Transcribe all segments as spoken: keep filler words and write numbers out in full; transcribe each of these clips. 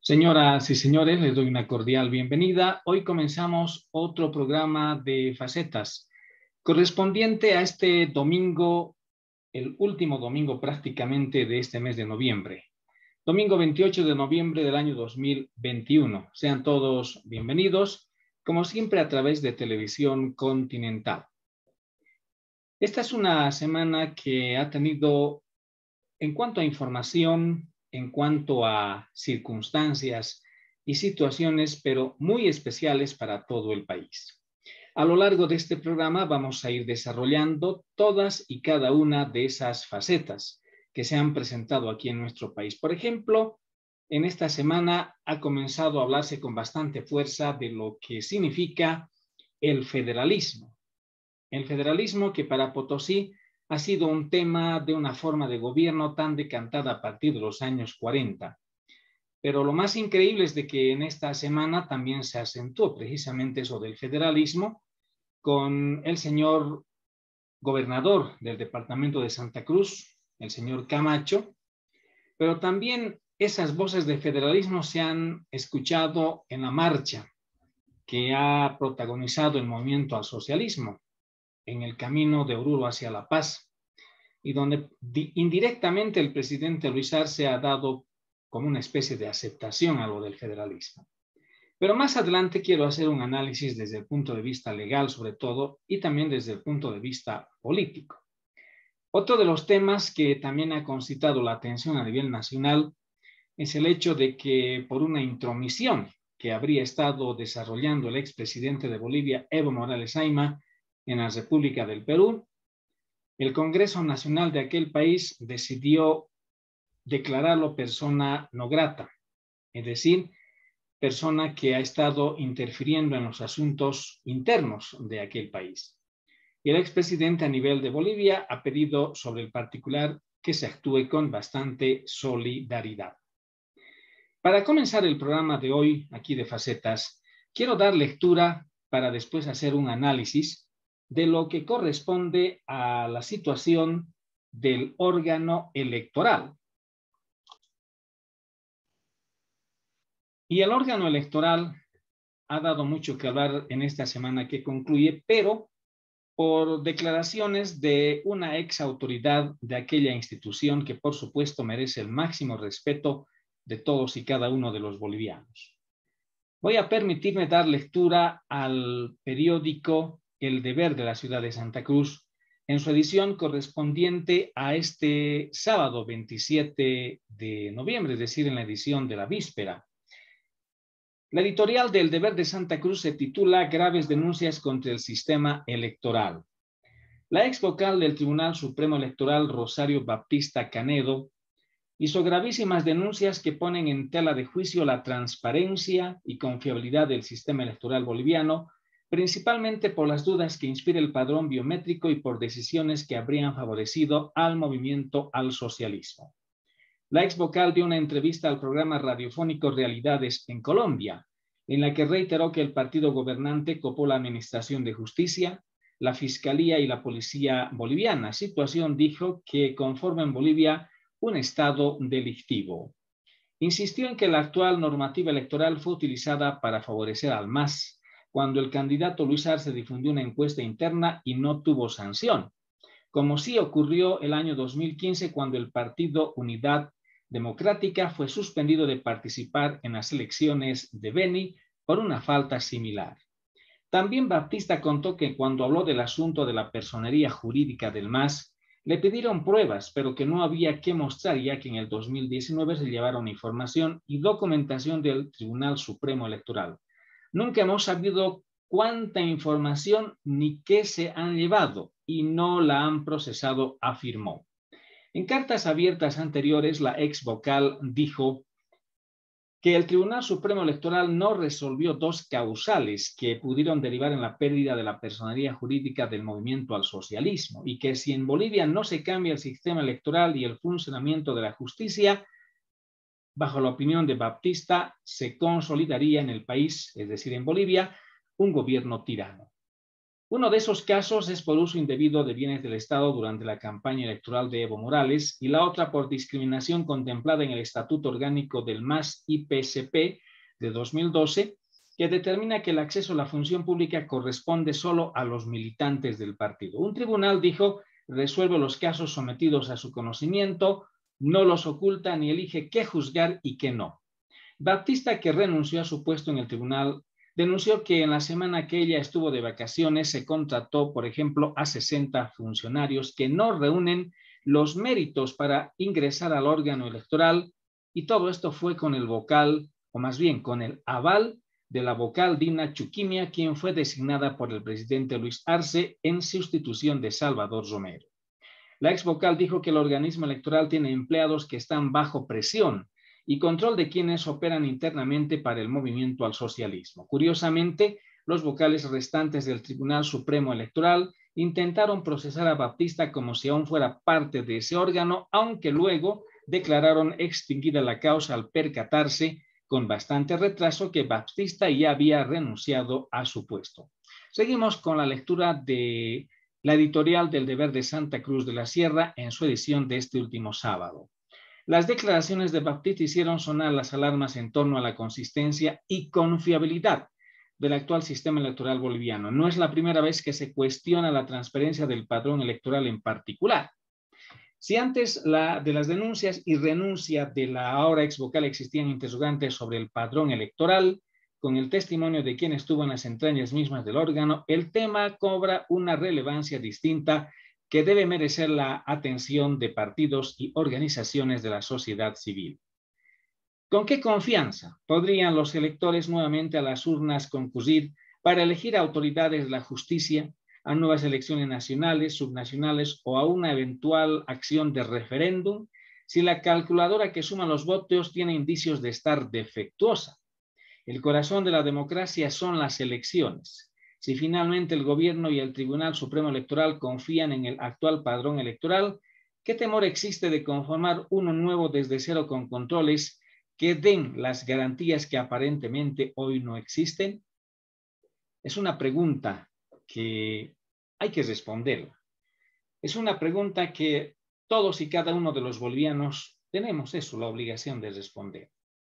Señoras y señores, les doy una cordial bienvenida. Hoy comenzamos otro programa de Facetas, correspondiente a este domingo, el último domingo prácticamente de este mes de noviembre. Domingo veintiocho de noviembre del año dos mil veintiuno. Sean todos bienvenidos, como siempre a través de Televisión Continental. Esta es una semana que ha tenido, en cuanto a información, en cuanto a circunstancias y situaciones, pero muy especiales para todo el país. A lo largo de este programa vamos a ir desarrollando todas y cada una de esas facetas que se han presentado aquí en nuestro país. Por ejemplo, en esta semana ha comenzado a hablarse con bastante fuerza de lo que significa el federalismo. El federalismo que para Potosí ha sido un tema de una forma de gobierno tan decantada a partir de los años cuarenta. Pero lo más increíble es de que en esta semana también se acentuó precisamente eso del federalismo con el señor gobernador del departamento de Santa Cruz, el señor Camacho, pero también esas voces de federalismo se han escuchado en la marcha que ha protagonizado el movimiento al socialismo en el camino de Oruro hacia La Paz, y donde indirectamente el presidente Luis Arce ha dado como una especie de aceptación a lo del federalismo. Pero más adelante quiero hacer un análisis desde el punto de vista legal sobre todo y también desde el punto de vista político. Otro de los temas que también ha concitado la atención a nivel nacional es el hecho de que por una intromisión que habría estado desarrollando el expresidente de Bolivia, Evo Morales Ayma, en la República del Perú, el Congreso Nacional de aquel país decidió declararlo persona no grata, es decir, persona que ha estado interfiriendo en los asuntos internos de aquel país. Y el expresidente a nivel de Bolivia ha pedido sobre el particular que se actúe con bastante solidaridad. Para comenzar el programa de hoy, aquí de Facetas, quiero dar lectura para después hacer un análisis de lo que corresponde a la situación del órgano electoral. Y el órgano electoral ha dado mucho que hablar en esta semana que concluye, pero por declaraciones de una ex autoridad de aquella institución que por supuesto merece el máximo respeto de todos y cada uno de los bolivianos. Voy a permitirme dar lectura al periódico El Deber de la ciudad de Santa Cruz en su edición correspondiente a este sábado veintisiete de noviembre, es decir, en la edición de la víspera. La editorial del Deber de Santa Cruz se titula Graves denuncias contra el sistema electoral. La ex vocal del Tribunal Supremo Electoral, Rosario Baptista Canedo, hizo gravísimas denuncias que ponen en tela de juicio la transparencia y confiabilidad del sistema electoral boliviano, principalmente por las dudas que inspira el padrón biométrico y por decisiones que habrían favorecido al movimiento al socialismo. La ex vocal dio una entrevista al programa radiofónico Realidades en Colombia, en la que reiteró que el partido gobernante copó la Administración de Justicia, la Fiscalía y la Policía boliviana, situación, dijo, que conforma en Bolivia un estado delictivo. Insistió en que la actual normativa electoral fue utilizada para favorecer al M A S, cuando el candidato Luis Arce difundió una encuesta interna y no tuvo sanción, como sí ocurrió el año dos mil quince cuando el partido Unidad Democrática fue suspendido de participar en las elecciones de Beni por una falta similar. También Baptista contó que cuando habló del asunto de la personería jurídica del M A S, le pidieron pruebas, pero que no había que mostrar, ya que en el dos mil diecinueve se llevaron información y documentación del Tribunal Supremo Electoral. Nunca hemos sabido cuánta información ni qué se han llevado y no la han procesado, afirmó. En cartas abiertas anteriores, la ex vocal dijo que el Tribunal Supremo Electoral no resolvió dos causales que pudieron derivar en la pérdida de la personería jurídica del movimiento al socialismo y que si en Bolivia no se cambia el sistema electoral y el funcionamiento de la justicia, bajo la opinión de Baptista, se consolidaría en el país, es decir, en Bolivia, un gobierno tirano. Uno de esos casos es por uso indebido de bienes del Estado durante la campaña electoral de Evo Morales y la otra por discriminación contemplada en el Estatuto Orgánico del M A S I P C P de dos mil doce, que determina que el acceso a la función pública corresponde solo a los militantes del partido. Un tribunal, dijo, resuelve los casos sometidos a su conocimiento, no los oculta ni elige qué juzgar y qué no. Baptista, que renunció a su puesto en el tribunal, denunció que en la semana que ella estuvo de vacaciones se contrató, por ejemplo, a sesenta funcionarios que no reúnen los méritos para ingresar al órgano electoral, y todo esto fue con el vocal, o más bien con el aval de la vocal Dina Chuquimia, quien fue designada por el presidente Luis Arce en sustitución de Salvador Romero. La ex vocal dijo que el organismo electoral tiene empleados que están bajo presión y control de quienes operan internamente para el movimiento al socialismo. Curiosamente, los vocales restantes del Tribunal Supremo Electoral intentaron procesar a Baptista como si aún fuera parte de ese órgano, aunque luego declararon extinguida la causa al percatarse con bastante retraso que Baptista ya había renunciado a su puesto. Seguimos con la lectura de la editorial del Deber de Santa Cruz de la Sierra en su edición de este último sábado. Las declaraciones de Baptista hicieron sonar las alarmas en torno a la consistencia y confiabilidad del actual sistema electoral boliviano. No es la primera vez que se cuestiona la transparencia del padrón electoral en particular. Si antes la, de las denuncias y renuncia de la ahora ex vocal existían interrogantes sobre el padrón electoral, con el testimonio de quien estuvo en las entrañas mismas del órgano, el tema cobra una relevancia distinta que debe merecer la atención de partidos y organizaciones de la sociedad civil. ¿Con qué confianza podrían los electores nuevamente a las urnas concurrir para elegir autoridades de la justicia, a nuevas elecciones nacionales, subnacionales o a una eventual acción de referéndum si la calculadora que suma los votos tiene indicios de estar defectuosa? El corazón de la democracia son las elecciones. Si finalmente el gobierno y el Tribunal Supremo Electoral confían en el actual padrón electoral, ¿qué temor existe de conformar uno nuevo desde cero con controles que den las garantías que aparentemente hoy no existen? Es una pregunta que hay que responder. Es una pregunta que todos y cada uno de los bolivianos tenemos eso, la obligación de responder.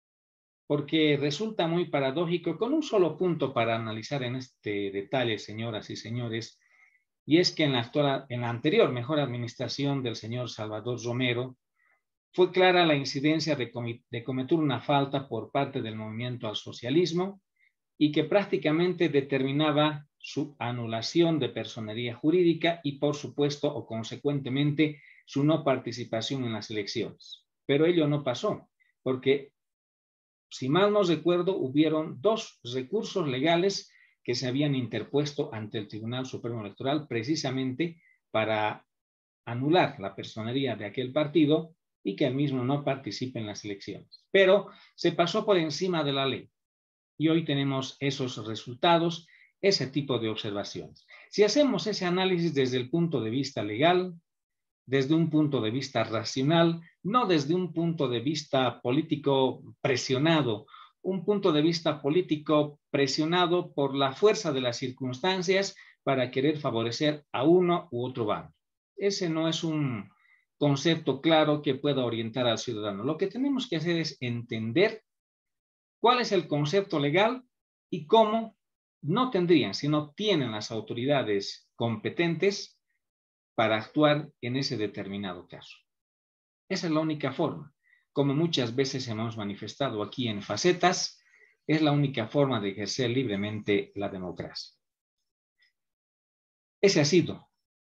Porque resulta muy paradójico, con un solo punto para analizar en este detalle, señoras y señores, y es que en la, actual, en la anterior mejor administración del señor Salvador Romero, fue clara la incidencia de, com de cometer una falta por parte del movimiento al socialismo y que prácticamente determinaba su anulación de personería jurídica y, por supuesto, o consecuentemente, su no participación en las elecciones. Pero ello no pasó, porque si mal no recuerdo, hubieron dos recursos legales que se habían interpuesto ante el Tribunal Supremo Electoral precisamente para anular la personería de aquel partido y que el mismo no participe en las elecciones. Pero se pasó por encima de la ley y hoy tenemos esos resultados, ese tipo de observaciones. Si hacemos ese análisis desde el punto de vista legal, desde un punto de vista racional, no desde un punto de vista político presionado, un punto de vista político presionado por la fuerza de las circunstancias para querer favorecer a uno u otro bando. Ese no es un concepto claro que pueda orientar al ciudadano. Lo que tenemos que hacer es entender cuál es el concepto legal y cómo no tendrían, sino tienen las autoridades competentes para actuar en ese determinado caso. Esa es la única forma. Como muchas veces hemos manifestado aquí en Facetas, es la única forma de ejercer libremente la democracia. Ese ha sido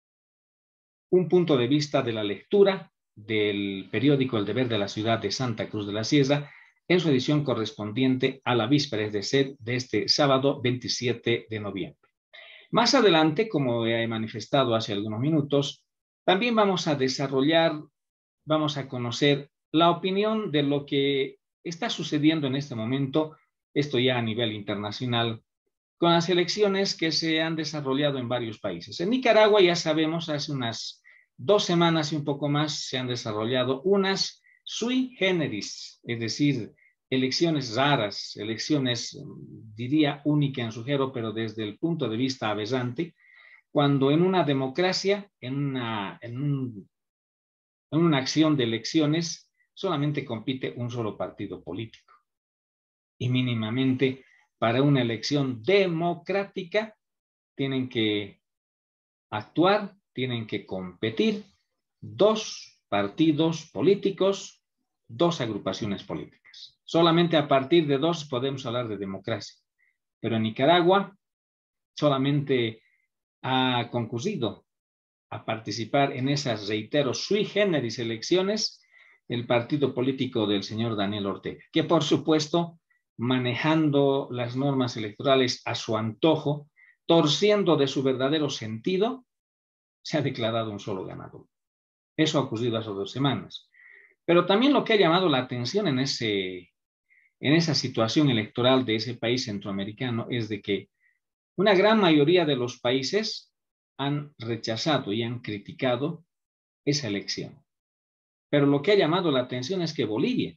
un punto de vista de la lectura del periódico El Deber de la ciudad de Santa Cruz de la Sierra en su edición correspondiente a la víspera, es decir, de este sábado veintisiete de noviembre. Más adelante, como he manifestado hace algunos minutos, también vamos a desarrollar, vamos a conocer la opinión de lo que está sucediendo en este momento, esto ya a nivel internacional, con las elecciones que se han desarrollado en varios países. En Nicaragua ya sabemos, hace unas dos semanas y un poco más se han desarrollado unas sui generis, es decir, elecciones raras, elecciones, diría, únicas en su género, pero desde el punto de vista aberrante, cuando en una democracia, en una, en un, en una acción de elecciones, solamente compite un solo partido político. Y mínimamente para una elección democrática tienen que actuar, tienen que competir dos partidos políticos, dos agrupaciones políticas. Solamente a partir de dos podemos hablar de democracia. Pero en Nicaragua solamente ha concurrido a participar en esas, reitero, sui generis elecciones el partido político del señor Daniel Ortega, que por supuesto, manejando las normas electorales a su antojo, torciendo de su verdadero sentido, se ha declarado un solo ganador. Eso ha ocurrido hace dos semanas. Pero también lo que ha llamado la atención en, ese, en esa situación electoral de ese país centroamericano es de que una gran mayoría de los países han rechazado y han criticado esa elección. Pero lo que ha llamado la atención es que Bolivia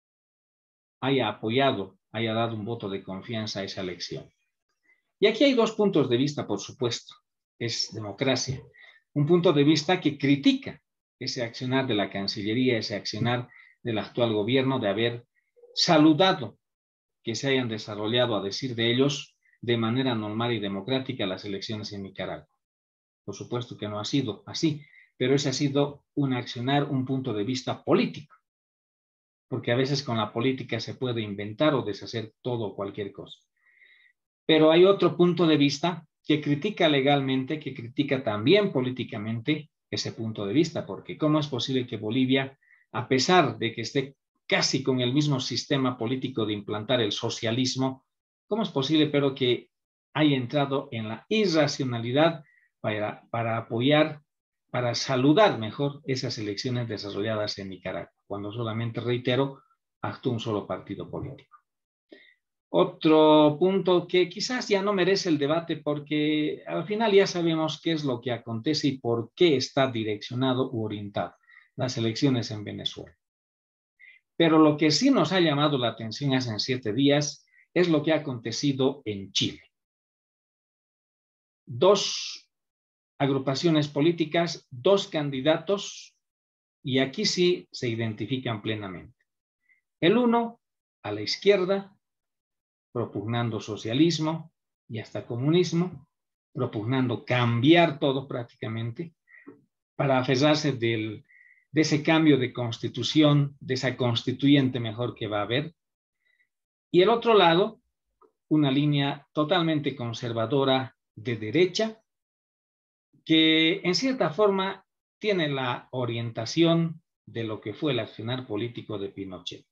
haya apoyado, haya dado un voto de confianza a esa elección. Y aquí hay dos puntos de vista, por supuesto. Es democracia. Un punto de vista que critica ese accionar de la Cancillería, ese accionar del actual gobierno de haber saludado que se hayan desarrollado, a decir de ellos, de manera normal y democrática las elecciones en Nicaragua. Por supuesto que no ha sido así, pero ese ha sido un accionar, un punto de vista político, porque a veces con la política se puede inventar o deshacer todo o cualquier cosa. Pero hay otro punto de vista que critica legalmente, que critica también políticamente ese punto de vista, porque ¿cómo es posible que Bolivia, a pesar de que esté casi con el mismo sistema político de implantar el socialismo, cómo es posible pero que haya entrado en la irracionalidad para, para apoyar, para saludar mejor esas elecciones desarrolladas en Nicaragua, cuando solamente, reitero, actuó un solo partido político? Otro punto que quizás ya no merece el debate porque al final ya sabemos qué es lo que acontece y por qué está direccionado u orientado las elecciones en Venezuela. Pero lo que sí nos ha llamado la atención hace siete días es lo que ha acontecido en Chile. Dos agrupaciones políticas, dos candidatos, y aquí sí se identifican plenamente. El uno, a la izquierda, propugnando socialismo y hasta comunismo, propugnando cambiar todo prácticamente para aferrarse del, de ese cambio de constitución, de esa constituyente mejor que va a haber. Y el otro lado, una línea totalmente conservadora de derecha, que en cierta forma tiene la orientación de lo que fue el accionar político de Pinochet.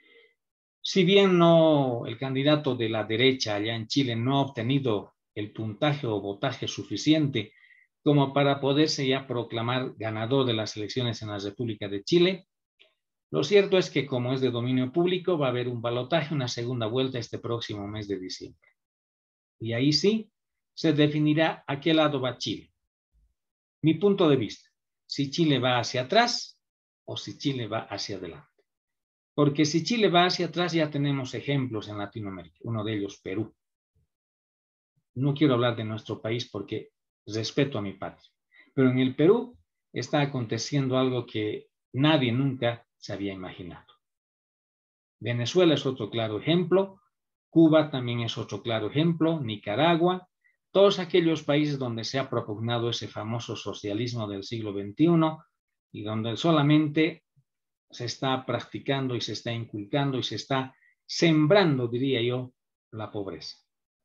Si bien no, el candidato de la derecha allá en Chile no ha obtenido el puntaje o votaje suficiente como para poderse ya proclamar ganador de las elecciones en la República de Chile, lo cierto es que como es de dominio público va a haber un balotaje, una segunda vuelta este próximo mes de diciembre. Y ahí sí se definirá a qué lado va Chile. Mi punto de vista, si Chile va hacia atrás o si Chile va hacia adelante. Porque si Chile va hacia atrás ya tenemos ejemplos en Latinoamérica, uno de ellos Perú. No quiero hablar de nuestro país porque respeto a mi patria, pero en el Perú está aconteciendo algo que nadie nunca se había imaginado. Venezuela es otro claro ejemplo, Cuba también es otro claro ejemplo, Nicaragua, todos aquellos países donde se ha propugnado ese famoso socialismo del siglo veintiuno y donde solamente se está practicando y se está inculcando y se está sembrando, diría yo, la pobreza.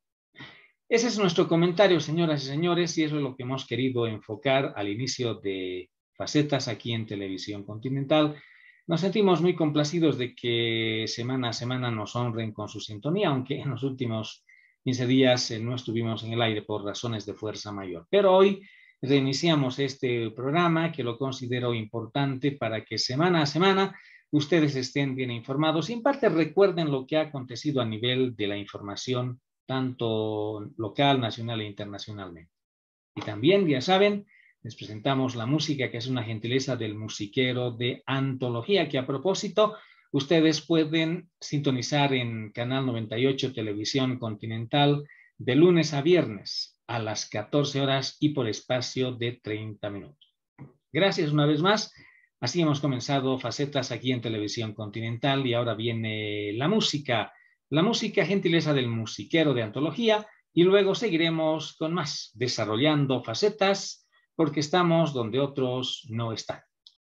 Ese es nuestro comentario, señoras y señores, y eso es lo que hemos querido enfocar al inicio de Facetas aquí en Televisión Continental. Nos sentimos muy complacidos de que semana a semana nos honren con su sintonía, aunque en los últimos quince días eh, no estuvimos en el aire por razones de fuerza mayor. Pero hoy reiniciamos este programa que lo considero importante para que semana a semana ustedes estén bien informados y en parte recuerden lo que ha acontecido a nivel de la información tanto local, nacional e internacionalmente. Y también, ya saben, les presentamos la música que es una gentileza del musiquero de antología, que a propósito, ustedes pueden sintonizar en Canal noventa y ocho Televisión Continental de lunes a viernes a las catorce horas y por espacio de treinta minutos. Gracias una vez más. Así hemos comenzado Facetas aquí en Televisión Continental y ahora viene la música. La música gentileza del musiquero de antología y luego seguiremos con más, desarrollando facetas porque estamos donde otros no están.